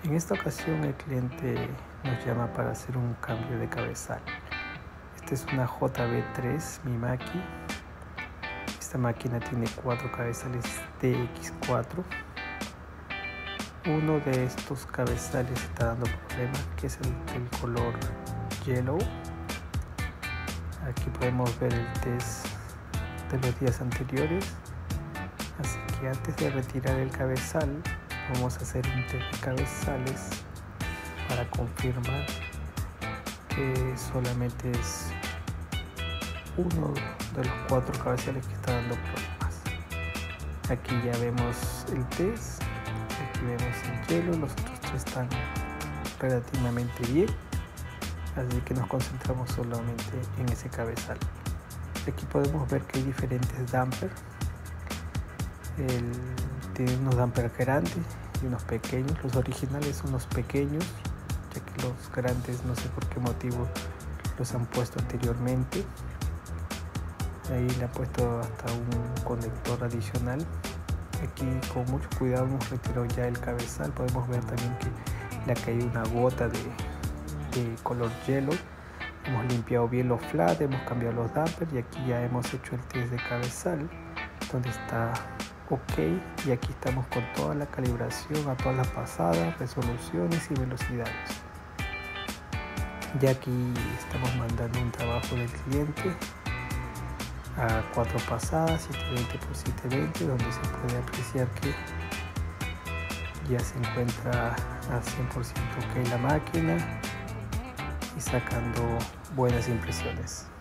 En esta ocasión el cliente nos llama para hacer un cambio de cabezal. Esta es una JB3 Mimaki. Esta máquina tiene 4 cabezales DX4. Uno de estos cabezales está dando problema, que es el color yellow. Aquí podemos ver el test de los días anteriores. Así que antes de retirar el cabezal, vamos a hacer un test de cabezales para confirmar que solamente es uno de los 4 cabezales que está dando problemas. Aquí ya vemos el test, aquí vemos el hielo, los otros 3 están relativamente bien, así que nos concentramos solamente en ese cabezal. Aquí podemos ver que hay diferentes dampers. Tiene unos dampers grandes y unos pequeños. Los originales son los pequeños, ya que los grandes no sé por qué motivo los han puesto anteriormente. Ahí le han puesto hasta un conector adicional. Aquí con mucho cuidado hemos retirado ya el cabezal. Podemos ver también que le ha caído una gota de color hielo. Hemos limpiado bien los flat, hemos cambiado los dampers y aquí ya hemos hecho el test de cabezal, donde está ok, y aquí estamos con toda la calibración a todas las pasadas, resoluciones y velocidades. Ya aquí estamos mandando un trabajo del cliente a 4 pasadas, 720 por 720, donde se puede apreciar que ya se encuentra a 100% ok la máquina y sacando buenas impresiones.